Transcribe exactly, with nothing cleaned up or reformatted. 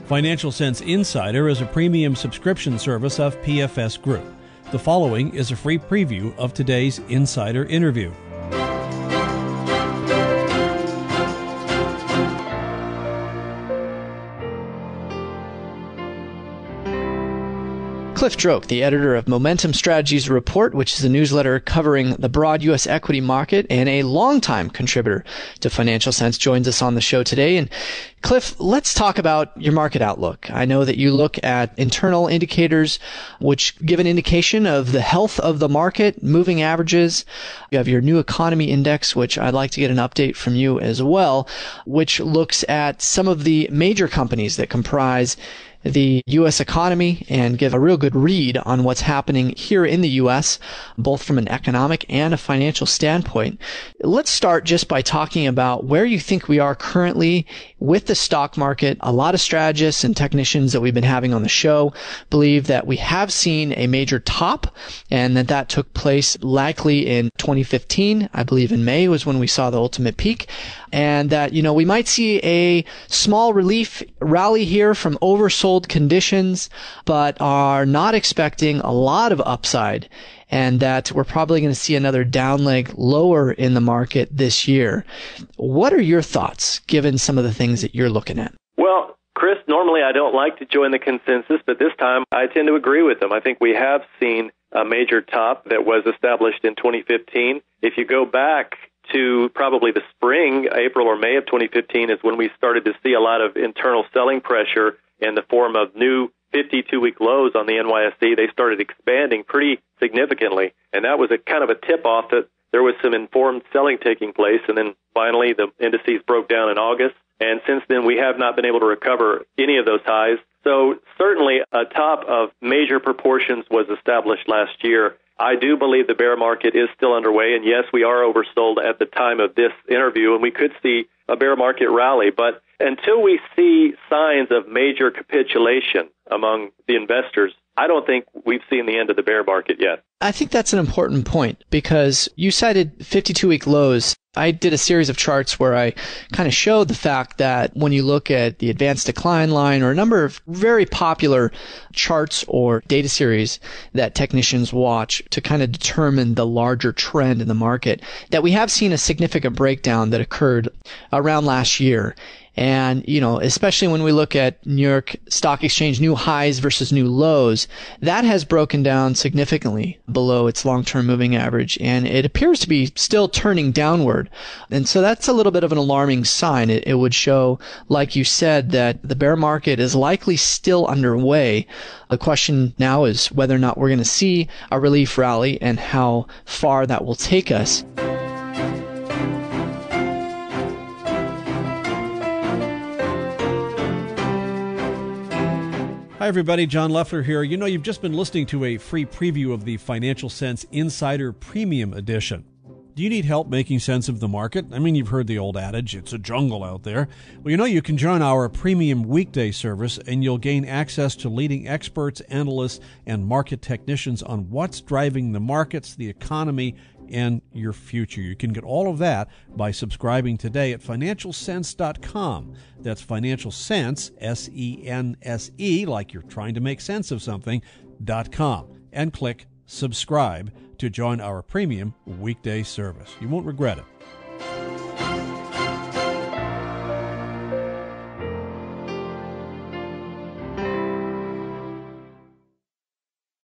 Financial Sense Insider is a premium subscription service of P F S Group. The following is a free preview of today's Insider interview. Clif Droke, the editor of Momentum Strategies Report, which is a newsletter covering the broad U S equity market and a longtime contributor to Financial Sense, joins us on the show today. And Clif, let's talk about your market outlook. I know that you look at internal indicators which give an indication of the health of the market, moving averages. You have your new economy index, which I'd like to get an update from you as well, which looks at some of the major companies that comprise the U S economy and give a real good read on what's happening here in the U S, both from an economic and a financial standpoint. Let's start just by talking about where you think we are currently with the stock market. A lot of strategists and technicians that we've been having on the show believe that we have seen a major top and that that took place likely in twenty fifteen. I believe in May was when we saw the ultimate peak. And that, you know, we might see a small relief rally here from oversold conditions, but are not expecting a lot of upside, and that we're probably going to see another down leg lower in the market this year. What are your thoughts, given some of the things that you're looking at? Well, Chris, normally I don't like to join the consensus, but this time I tend to agree with them. I think we have seen a major top that was established in twenty fifteen. If you go back to probably the spring, April or May of twenty fifteen, is when we started to see a lot of internal selling pressure in the form of new fifty-two-week lows on the N Y S E. They started expanding pretty significantly, and that was a kind of a tip-off that there was some informed selling taking place, and then finally the indices broke down in August, and since then we have not been able to recover any of those highs. So certainly a top of major proportions was established last year. I do believe the bear market is still underway, and yes, we are oversold at the time of this interview, and we could see a bear market rally. But until we see signs of major capitulation among the investors, I don't think we've seen the end of the bear market yet. I think that's an important point because you cited fifty-two-week lows. I did a series of charts where I kind of showed the fact that when you look at the advanced decline line or a number of very popular charts or data series that technicians watch to kind of determine the larger trend in the market, that we have seen a significant breakdown that occurred around last year. And, you know, especially when we look at New York Stock Exchange new highs versus new lows, that has broken down significantly below its long-term moving average. And it appears to be still turning downward. And so that's a little bit of an alarming sign. It, it would show, like you said, that the bear market is likely still underway. The question now is whether or not we're going to see a relief rally and how far that will take us. Hi, everybody. John Leffler here. You know, you've just been listening to a free preview of the Financial Sense Insider Premium Edition. Do you need help making sense of the market? I mean, you've heard the old adage, it's a jungle out there. Well, you know, you can join our premium weekday service and you'll gain access to leading experts, analysts, and market technicians on what's driving the markets, the economy, and your future. You can get all of that by subscribing today at financial sense dot com. That's Financial Sense, S E N S E, like you're trying to make sense of something, dot com, and click subscribe to join our premium weekday service. You won't regret it.